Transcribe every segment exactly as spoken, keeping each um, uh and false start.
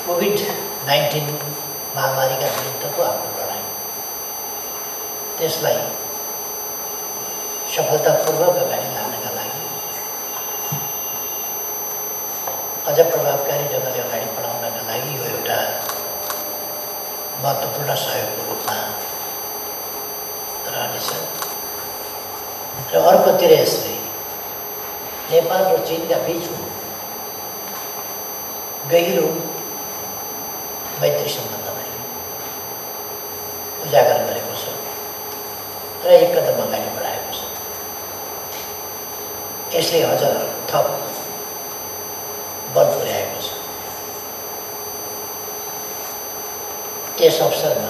Covid nineteen महामारीका विरुद्धको हाम्रो लडाइँ त्यसलाई सफलतापूर्वक अगाडि लानका लागि अझ प्रभावकारी ढङ्गले अगाडि बढाउनका लागि यो एउटा महत्त्वपूर्ण सहयोगको रूपमा रहनेछ र अर्कोतिर यसले नेपाल र चीनका बीचको गहिरो मैत्री सम्बन्धलाई उजागर गरेको छ र एक कदम अगाडि बढाएको छ। यसले अझ थप बल पुर्याएको छ। यस अवसरमा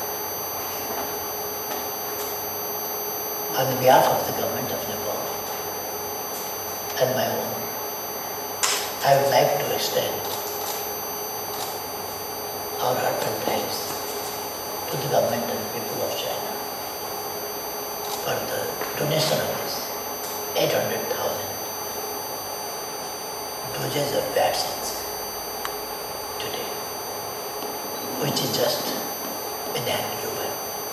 on behalf of the government of Nepal and my own, I would like to extend our heartfelt thanks to the government and people of China for the donation of this eight hundred thousand doses of vaccines today, which is just inhuman.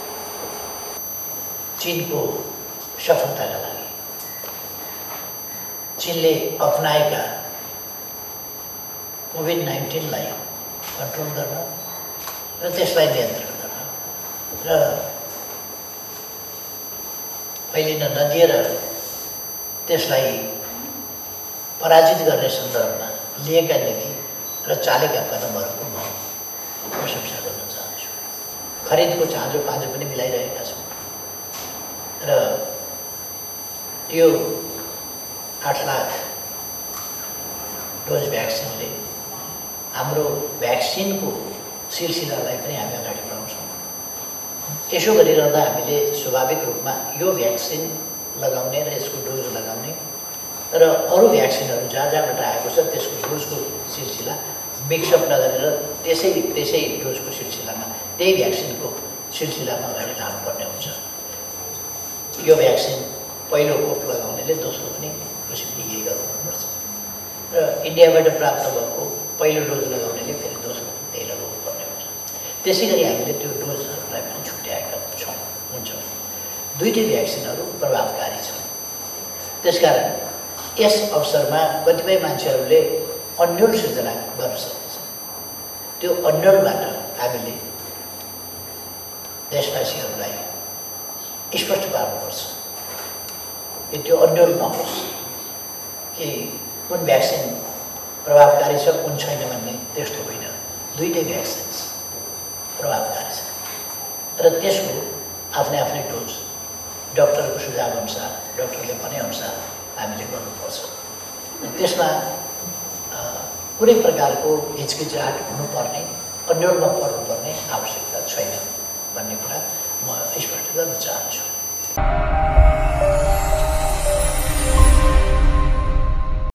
चीन को सफलता का लागि चीनले अपनाएका covid nineteen लाई control गर्न र त्यसलाई नियन्त्रण गर्न र फैलिन नदिएर त्यसलाई पराजित गर्ने सन्दर्भमा लिएका नीति र चालेका कदमहरूको म प्रशंसा गर्न चाहन्छु। खरिदको चाँजो पाँजो पनि मिलाइरहेका छौँ र यो आठ लाख डोज भ्याक्सिनले हाम्रो भ्याक्सिनको सिलसिलालाई पनि हामी अगाडि बढाउँछौँ। यसो गरिरहँदा हामीले स्वाभाविक रूपमा यो भ्याक्सिन लगाउने र यसको डोज लगाउने र अरू भ्याक्सिनहरू जहाँ जहाँबाट आएको छ त्यसको डोजको सिलसिला मिक्सअप नगरेर त्यसै त्यसै डोजको सिलसिलामा त्यही भ्याक्सिनको सिलसिलामा अगाडि लानुपर्ने हुन्छ। यो भ्याक्सिन पहिलो कोप लगाउनेले दोस्रो पनि कसैले यही गर्नुपर्छ र इन्डियाबाट प्राप्त भएको पहिलो डोज लगाउनेले फेरि दोस्रो त्यही लगाउनु पर्ने हुन्छ। त्यसै गरी हामीले त्यो डोजहरूलाई पनि छुट्याएका छौँ हुन्छ। दुईटै भ्याक्सिनहरू प्रभावकारी छन्। त्यसकारण यस अवसरमा कतिपय मान्छेहरूले अन्यल सृजना गर्न सक्दछ। त्यो अन्यलबाट हामीले देशवासीहरूलाई स्पष्ट पार्नुपर्छ कि त्यो अन्यल नहोस् कि कुन भ्याक्सिन प्रभावकारी छ कुन छैन भन्ने त्यस्तो होइन। दुईटै भ्याक्सिन्स प्रभावकारी छ र त्यसको आफ्नै आफ्नै डोज डक्टरको सुझाव अनुसार डक्टरले भनेअनुसार हामीले गर्नुपर्छ। त्यसमा कुनै प्रकारको हिचकिचाहट हुनुपर्ने अन्यलमा पर्नुपर्ने आवश्यकता छैन भन्ने कुरा म स्पष्ट गर्न चाहन्छु।